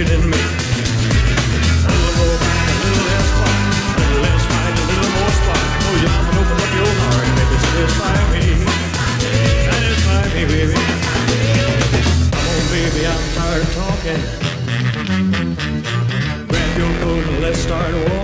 passion in me. A little more back, a little less spark, a little less fight, a little more spark. Oh, you come and open up your heart, baby, satisfy me. Satisfy me, baby. Come on, baby, I'm tired of talking. Grab your coat and let's start walking.